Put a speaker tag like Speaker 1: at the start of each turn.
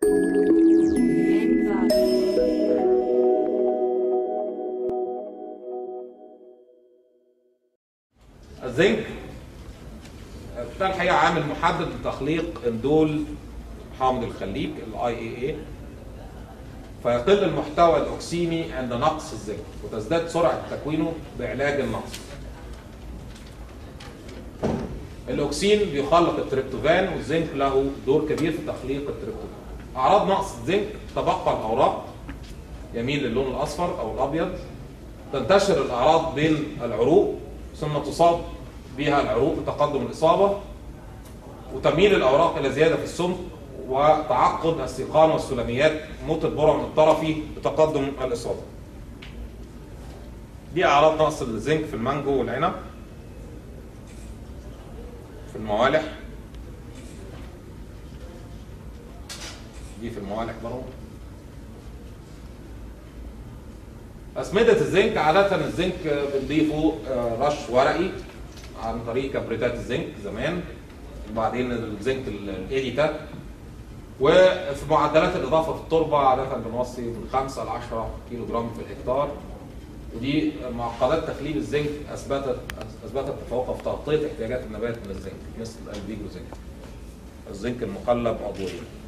Speaker 1: الزنك ده الحقيقه عامل محدد لتخليق اندول حامض الخليج IAA، فيقل المحتوى الاكسيمي عند نقص الزنك وتزداد سرعه تكوينه بعلاج النقص. الاكسين بيخلق التريبتوفان، والزنك له دور كبير في تخليق التريبتوفان. اعراض نقص الزنك: تبقى الاوراق، يميل للون الاصفر او الابيض، تنتشر الاعراض بين العروق ثم تصاب بها العروق بتقدم الاصابه، وتميل الاوراق الى زياده في السمك وتعقد السيقان والسلميات، موت البرع الطرفي بتقدم الاصابه. دي اعراض نقص الزنك في المانجو والعنب، في الموالح، دي في الموالح برضه. أسمدة الزنك: عادة الزنك بنضيفه رش ورقي عن طريق كبريتات الزنك زمان، وبعدين الزنك الإيديتا. وفي معدلات الإضافة في التربة عادة بنوصي من 5 ل 10 كيلو جرام في الهكتار. ودي معقدات تخليب الزنك أثبتت تفوقها في تغطية احتياجات النبات من الزنك، مثل الفيجو زنك، الزنك المقلب عضويا.